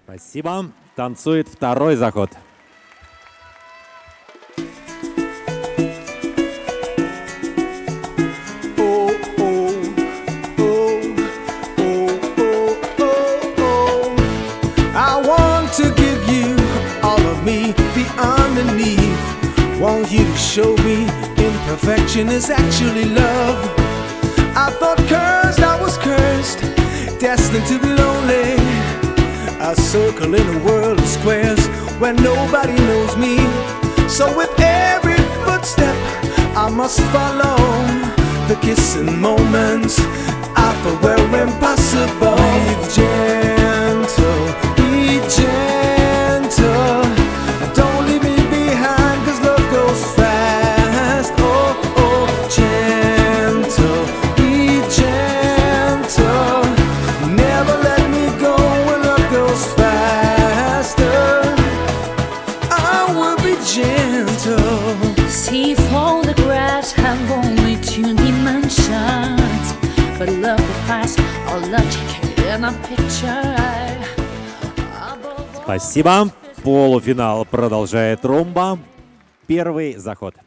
Спасибо. Танцует второй заход. Want you to show me imperfection is actually love. I thought cursed, I was cursed, destined to be lonely. A circle in a world of squares where nobody knows me. So with every footstep I must follow the kissing moments I thought were impossible. Be gentle, be gentle. Don't leave me behind, 'cause love goes fast. Oh, oh, gentle, be gentle. Never let me go when love goes faster. I will be gentle. See for the grass have only two dimensions, but love defies all logic in a picture. Спасибо. Полуфинал продолжает румба. Первый заход.